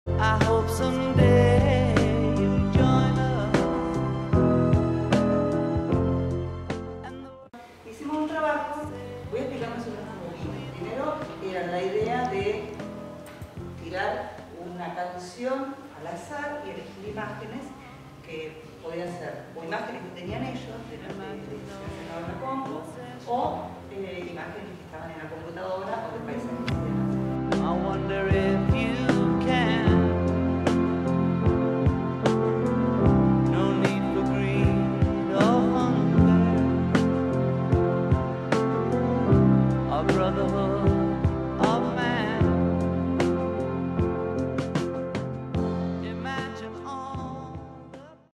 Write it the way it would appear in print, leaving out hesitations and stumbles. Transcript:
I hope someday you'll join us. Hicimos un trabajo, voy a explicar más o menos cómo vino. Primero era la idea de tirar una canción al azar y elegir imágenes que podían ser o imágenes que tenían ellos, de la compu, o imágenes que estaban en la computadora o de paisajes